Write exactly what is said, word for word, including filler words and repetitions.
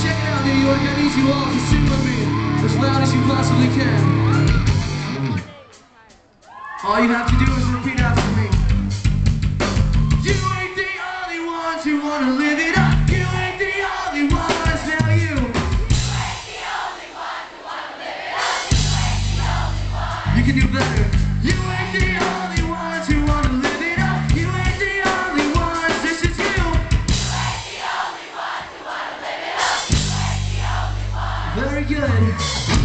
check it out, New York. I need you all to sing with me as loud as you possibly can. All you have to do is repeat after me. You ain't the only ones who wanna live it up. You ain't the only ones, now you. You ain't the only ones who wanna live it up. You ain't the only ones. You can do better. You ain't the only ones who wanna live it up. You ain't the only ones, this is you. You ain't the only ones who wanna live it up. You ain't the only ones. Very good.